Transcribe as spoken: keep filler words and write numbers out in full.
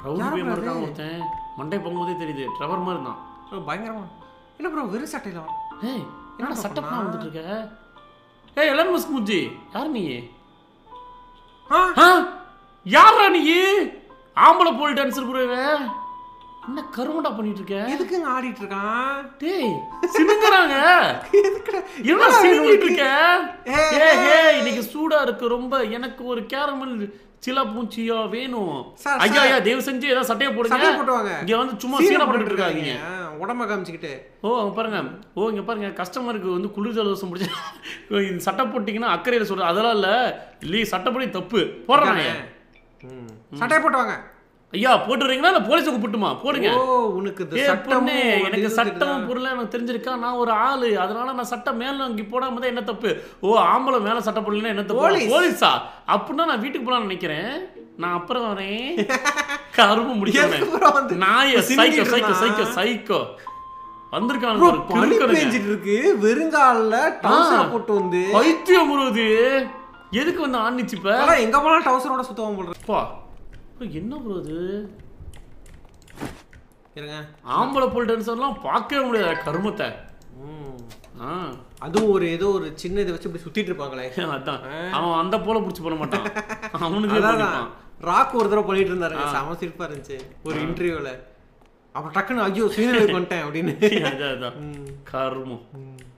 rowdy பேமர் இருக்கான் ஒருத்தன் மண்டை போகும்போதே தெரியுது ட்ரெவர் மாதிரி தான் பயங்கரமா என்ன ப்ரோ வெறும் சட்டையில ஏய் என்னடா சட்டப்பா வந்துட்டு இருக்க ஏய் எலன் மஸ்க் முஜி யார் நீ ஆ யாரா நீ ஆம்பளை போல் டான்சர் புரவே என்ன கருமடா பண்ணிட்டு இருக்க எதுக்குங்க ஆடிட்டு இருக்கான் டேய் சினுங்கறாங்க எதுக்குடா என்ன சினுங்கிட்டு இருக்க ஏய் ஏய் இன்னைக்கு சூடா இருக்கு ரொம்ப எனக்கு ஒரு கேரமல் சிலா பூச்சியா வேணும் ஐயா ஐயா தேவ செஞ்சு ஏதா சட்டைய போடுங்க சட்டைய போடுவாங்க இங்க வந்து சும்மா சீனா போட்டுட்டு இருக்காங்க உடம்ப காமிச்சிக்கிட்டு ஓ அங்க பாருங்க ஓ இங்க பாருங்க கஸ்டமருக்கு வந்து குளிர் ஜலதோஷம் பிடிச்ச இந்த சட்டை போட்டீங்கன்னா அக்கறையில சொல்ற அதெல்லாம் இல்ல இல்ல சட்டப்படி தப்பு போடுறானே சட்டை போட்டுவாங்க ஐயா போட்டுறீங்களா இல்ல போலீஸை கூப்பிட்டுமா போடுங்க ஓ உனக்கு இந்த சட்டம் எனக்கு சட்டம் பொருள் எனக்கு தெரிஞ்சிருக்கா நான் ஒரு ஆளு அதனால நான் சட்டை மேல அங்க போடாம தான் என்ன தப்பு ஓ ஆம்பளை மேல சட்டை போடலன்னா என்ன தப்பு போலீஸா அப்படின்னா நான் வீட்டுக்கு போலாம்னு நினைக்கிறேன் நான் அப்புறம் வரேன் கரும்பு முடிக்கிறேன் நான் சைக்கோ சைக்கோ சைக்கோ சைக்கோ வந்திருக்காங்க ஒரு பனி பெஞ்சிட்டு இருக்கு வெறுங்கால்ல டவுசர் போட்டு வந்து பைத்தியம் முருகுது எதுக்கு வந்து ஆன்னிச்சு இப்ப எங்க போனாலும் டவுசரோட சுத்தமா போடுறப்பா என்ன ப்ரோ இது இருங்க ஆம்பளை போல் டான்சர்லாம் பார்க்கவே முடியாது கருமத்தை அதுவும் ஒரு ஏதோ ஒரு சின்ன இதை வச்சு இப்படி சுத்திட்டு இருப்பாங்களே அதான் அவன் அந்த போல பிடிச்சி பண்ண மாட்டான் அவனுக்கு ராக் ஒரு தடவை பண்ணிட்டு இருந்தாருங்க செம சிரிப்பா இருந்துச்சு ஒரு இன்டர்வியூல அப்ப டக்குன்னு ஐயோ சீனியர் வந்துட்டேன் அப்படின்னு அதான் கருமம்